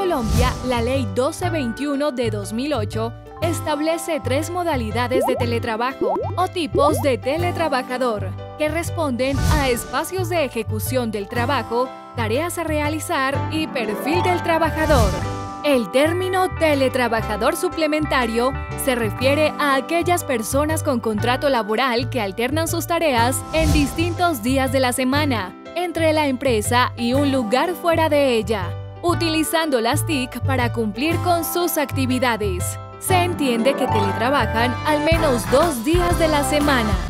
Colombia, la Ley 1221 de 2008 establece 3 modalidades de teletrabajo o tipos de teletrabajador, que responden a espacios de ejecución del trabajo, tareas a realizar y perfil del trabajador. El término teletrabajador suplementario se refiere a aquellas personas con contrato laboral que alternan sus tareas en distintos días de la semana, entre la empresa y un lugar fuera de ella, utilizando las TIC para cumplir con sus actividades. Se entiende que teletrabajan al menos 2 días de la semana.